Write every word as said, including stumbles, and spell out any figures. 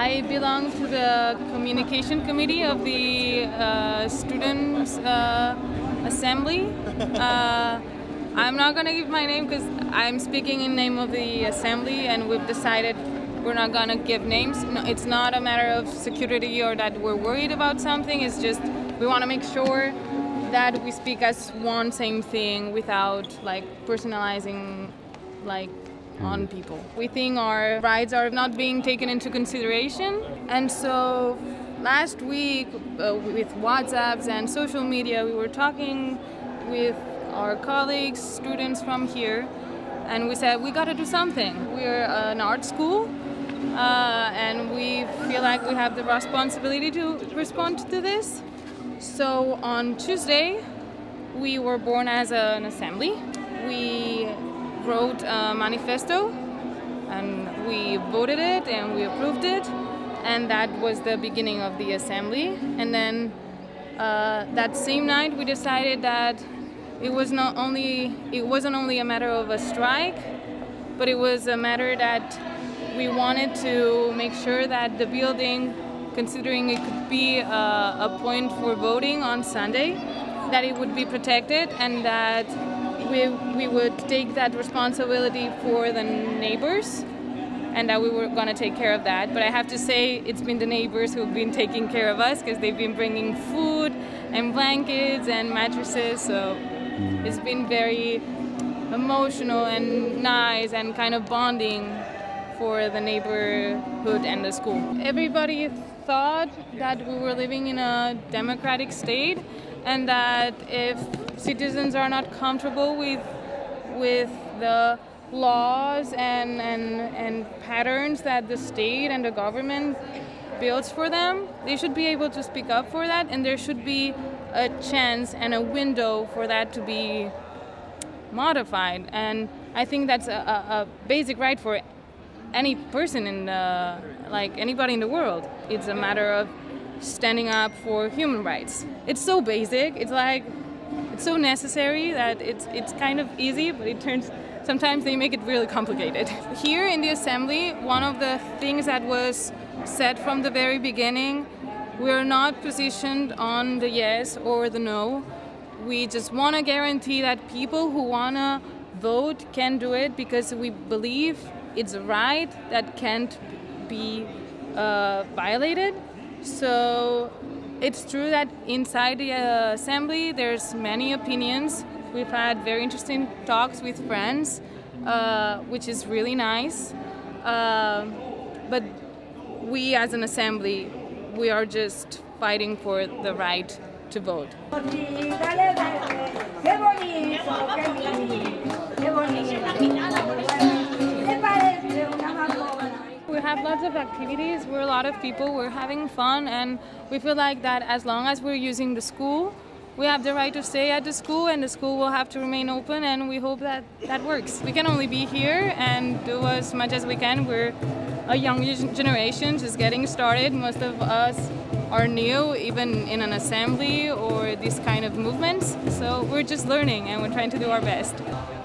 I belong to the communication committee of the uh, Students' uh, Assembly. Uh, I'm not going to give my name because I'm speaking in name of the Assembly, and we've decided we're not going to give names. No, it's not a matter of security or that we're worried about something. It's just we want to make sure that we speak as one same thing without like personalizing like on people. We think our rights are not being taken into consideration, and so last week uh, with WhatsApps and social media we were talking with our colleagues, students from here, and we said we got to do something. We're an art school uh, and we feel like we have the responsibility to respond to this. So on Tuesday we were born as an assembly. We wrote a manifesto and we voted it and we approved it, and that was the beginning of the assembly. And then uh, that same night we decided that it was not only it wasn't only a matter of a strike, but it was a matter that we wanted to make sure that the building, considering it could be a, a point for voting on Sunday, that it would be protected, and that we, we would take that responsibility for the neighbors, and that we were going to take care of that. But I have to say it's been the neighbors who've been taking care of us, because they've been bringing food and blankets and mattresses, so it's been very emotional and nice and kind of bonding for the neighborhood and the school. Everybody thought that we were living in a democratic state, and that if citizens are not comfortable with with the laws and, and, and patterns that the state and the government builds for them, they should be able to speak up for that, and there should be a chance and a window for that to be modified. And I think that's a, a, a basic right for any person in the, like anybody in the world. It's a matter of standing up for human rights. It's so basic, it's like, it's so necessary that it's, it's kind of easy, but it turns, sometimes they make it really complicated. Here in the assembly, one of the things that was said from the very beginning, we're not positioned on the yes or the no. We just want to guarantee that people who want to vote can do it, because we believe it's a right that can't be uh, violated. So it's true that inside the uh, assembly there's many opinions. We've had very interesting talks with friends, uh, which is really nice. Uh, but we as an assembly, we are just fighting for the right to vote. We have lots of activities, we're a lot of people, we're having fun, and we feel like that as long as we're using the school, we have the right to stay at the school, and the school will have to remain open, and we hope that that works. We can only be here and do as much as we can. We're a young generation just getting started. Most of us are new, even in an assembly or these kind of movements, so we're just learning and we're trying to do our best.